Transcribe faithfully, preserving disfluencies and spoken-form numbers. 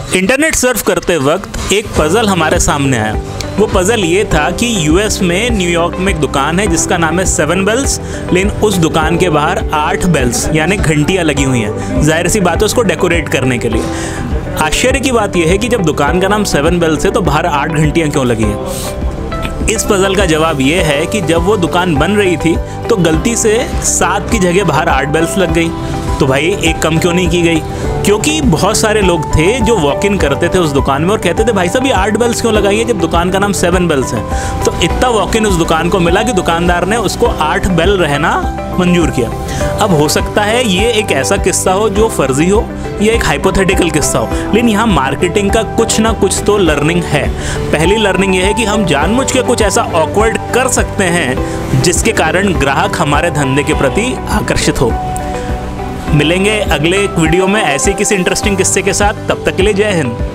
Internet Surf करते वक्त एक पज़ल हमारे सामने आया। वो पज़ल ये था कि यूएस में न्यूयॉर्क में एक दुकान है जिसका नाम है सेवन बेल्स, लेकिन उस दुकान के बाहर आठ बेल्स यानी घंटियाँ लगी हुई हैं। जाहिर सी बात है उसको डेकोरेट करने के लिए। आश्चर्य की बात यह है कि जब दुकान का नाम सेवन बेल्स है तो बाहर आठ घंटियाँ क्यों लगी हैं? इस पज़ल का जवाब ये है कि जब वो दुकान बन रही थी तो गलती से सात की जगह बाहर आठ बेल्स लग गई। तो भाई एक कम क्यों नहीं की गई? क्योंकि बहुत सारे लोग थे जो वॉक इन करते थे उस दुकान में और कहते थे भाई साहब ये आठ बेल्स क्यों लगाई है जब दुकान का नाम सेवन बेल्स है। तो इतना वॉक इन उस दुकान को मिला कि दुकानदार ने उसको आठ बेल रहना मंजूर किया। अब हो सकता है ये एक ऐसा किस्सा हो जो फर्जी हो या एक हाइपोथेटिकल किस्सा हो, लेकिन यहाँ मार्केटिंग का कुछ ना कुछ तो लर्निंग है। पहली लर्निंग ये है कि हम जानबूझ के कुछ ऐसा ऑकवर्ड कर सकते हैं जिसके कारण ग्राहक हमारे धंधे के प्रति आकर्षित हो। मिलेंगे अगले एक वीडियो में ऐसे किसी इंटरेस्टिंग किस्से के साथ। तब तक के लिए जय हिंद।